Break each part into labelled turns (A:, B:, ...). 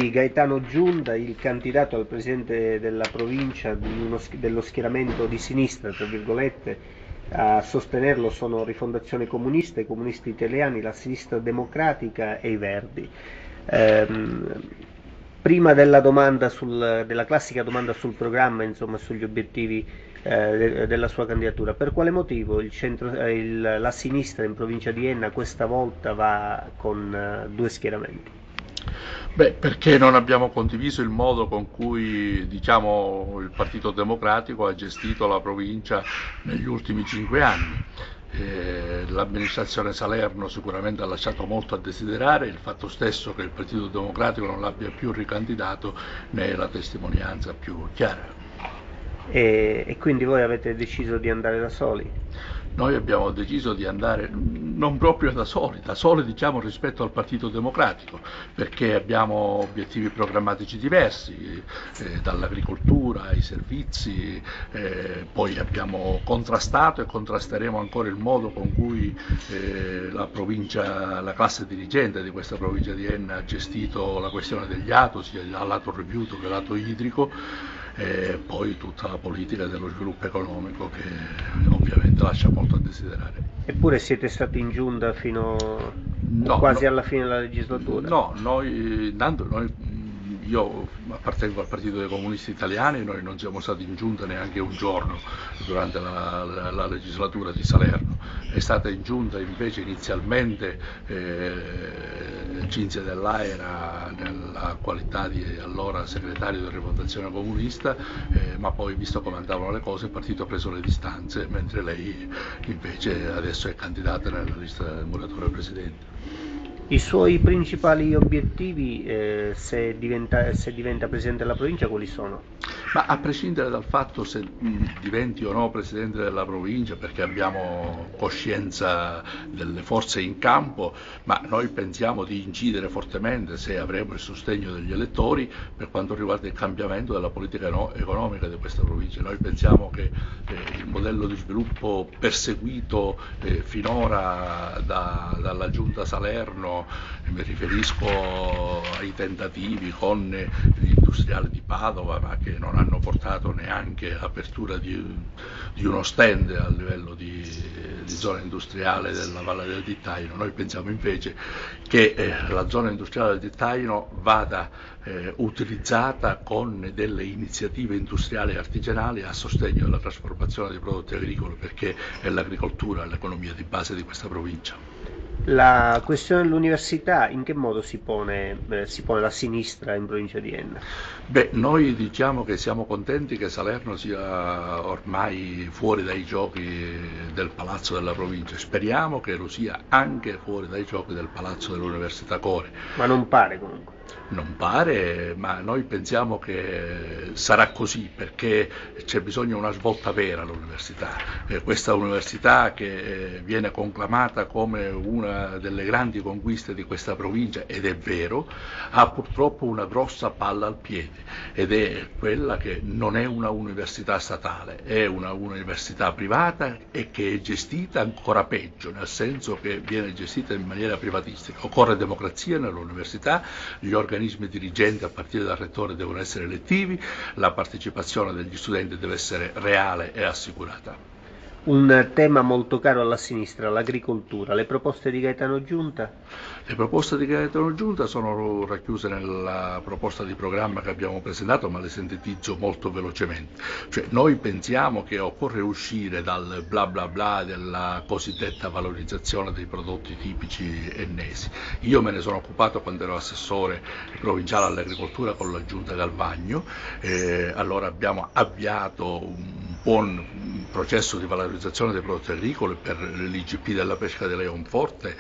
A: Ieri Gaetano Giunda, il candidato al presidente della provincia dello schieramento di sinistra, tra virgolette, a sostenerlo sono Rifondazione Comunista, i comunisti italiani, la Sinistra Democratica e i Verdi. Ehm, Prima della classica domanda sul programma, insomma, sugli obiettivi della sua candidatura, per quale motivo la sinistra in provincia di Enna questa volta va con due schieramenti?
B: Beh, perché non abbiamo condiviso il modo con cui, diciamo, il Partito Democratico ha gestito la provincia negli ultimi 5 anni. L'amministrazione Salerno sicuramente ha lasciato molto a desiderare, il fatto stesso che il Partito Democratico non l'abbia più ricandidato ne è la testimonianza più chiara.
A: E quindi voi avete deciso di andare da soli?
B: Noi abbiamo deciso di andare non proprio da soli diciamo rispetto al Partito Democratico, perché abbiamo obiettivi programmatici diversi, dall'agricoltura ai servizi, poi abbiamo contrastato e contrasteremo ancora il modo con cui la classe dirigente di questa provincia di Enna ha gestito la questione degli ATO, sia dal lato rifiuto che dal lato idrico, e poi tutta la politica dello sviluppo economico che ovviamente lascia molto a desiderare.
A: Eppure siete stati in giunta fino
B: No,
A: quasi
B: no,
A: alla fine della legislatura.
B: no, io appartengo al Partito dei Comunisti Italiani, noi non siamo stati in giunta neanche un giorno durante la legislatura di Salerno. È stata in giunta invece inizialmente Cinzia Dell'Aera nella qualità di allora segretario della Rifondazione Comunista, ma poi visto come andavano le cose il partito ha preso le distanze, mentre lei invece adesso è candidata nella lista del muratore presidente.
A: I suoi principali obiettivi, se diventa presidente della provincia, quali sono?
B: Ma a prescindere dal fatto se diventi o no Presidente della provincia, perché abbiamo coscienza delle forze in campo, ma noi pensiamo di incidere fortemente, se avremo il sostegno degli elettori, per quanto riguarda il cambiamento della politica economica di questa provincia. Noi pensiamo che il modello di sviluppo perseguito finora dalla Giunta Salerno, mi riferisco ai tentativi con gli industriali di Padova, ma che non hanno portato neanche all'apertura di uno stand a livello di zona industriale della Valle del Dittaino. Noi pensiamo invece che la zona industriale del Dittaino vada utilizzata con delle iniziative industriali e artigianali a sostegno della trasformazione dei prodotti agricoli, perché è l'agricoltura l'economia di base di questa provincia.
A: La questione dell'università, in che modo si pone la sinistra in provincia di Enna?
B: Beh, noi diciamo che siamo contenti che Salerno sia ormai fuori dai giochi del Palazzo della Provincia, speriamo che lo sia anche fuori dai giochi del Palazzo dell'Università Core.
A: Ma non pare comunque.
B: Non pare, ma noi pensiamo che sarà così perché c'è bisogno di una svolta vera all'università. Questa università che viene conclamata come una delle grandi conquiste di questa provincia, ed è vero, ha purtroppo una grossa palla al piede, ed è quella che non è una università statale, è una università privata e che è gestita ancora peggio, nel senso che viene gestita in maniera privatistica. Occorre democrazia nell'università, gli organismi dirigenti a partire dal rettore devono essere elettivi, la partecipazione degli studenti deve essere reale e assicurata.
A: Un tema molto caro alla sinistra, l'agricoltura. Le proposte di Gaetano Giunta?
B: Le proposte di Gaetano Giunta sono racchiuse nella proposta di programma che abbiamo presentato, ma le sintetizzo molto velocemente. Cioè, noi pensiamo che occorre uscire dal bla bla bla della cosiddetta valorizzazione dei prodotti tipici ennesi. Io me ne sono occupato quando ero assessore provinciale all'agricoltura con la Giunta Galvagno, allora abbiamo avviato un buon processo di valorizzazione dei prodotti agricoli per l'IGP della pesca di Leonforte,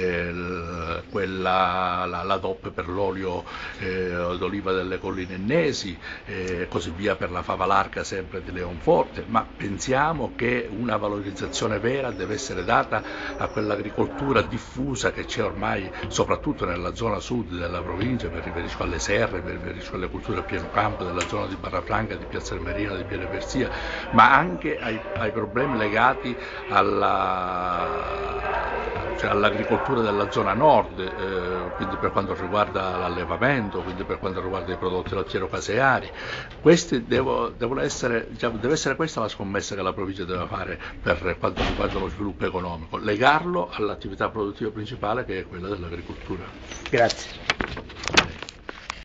B: la DOP per l'olio d'oliva delle colline ennesi, così via per la fava larga sempre di Leonforte, ma pensiamo che una valorizzazione vera deve essere data a quell'agricoltura diffusa che c'è ormai soprattutto nella zona sud della provincia, mi riferisco alle serre, mi riferisco alle culture a pieno campo della zona di Barrafranca, di Piazza Armerina, di Pieve Persia, ma anche ai problemi legati alla cioè all'agricoltura della zona nord, quindi per quanto riguarda l'allevamento, quindi per quanto riguarda i prodotti lattiero-caseari. Deve essere questa la scommessa che la provincia deve fare per quanto riguarda lo sviluppo economico, legarlo all'attività produttiva principale che è quella dell'agricoltura.
A: Grazie.